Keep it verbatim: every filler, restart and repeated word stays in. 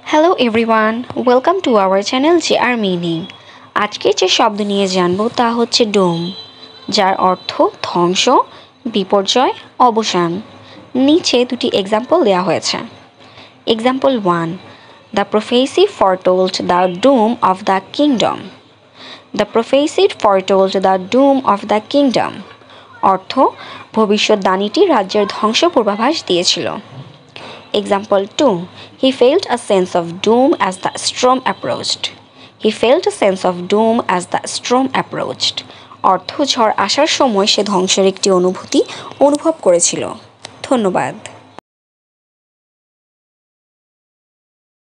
Hello everyone, welcome to our channel J R meaning. আজকে যে শব্দ নিয়ে জানব তা হচ্ছে ডোম, যার অর্থ ধ্বংস, বিপর্যয়, অবসান। নিচে দুটি এক্সাম্পল দেওয়া হয়েছে। Example one, the prophecy foretold the doom of the kingdom. The prophecy foretold the doom of the kingdom অর্থ ভবিষ্যৎবাণীটি রাজ্যের ধ্বংস পূর্বাভাস দিয়েছিল। Example two, he felt a sense of doom as the storm approached. He felt a sense of doom as the storm approached. অর্থ ঝড় আসার সময় সে ধ্বংসের একটি অনুভূতি অনুভব করেছিল। ধন্যবাদ।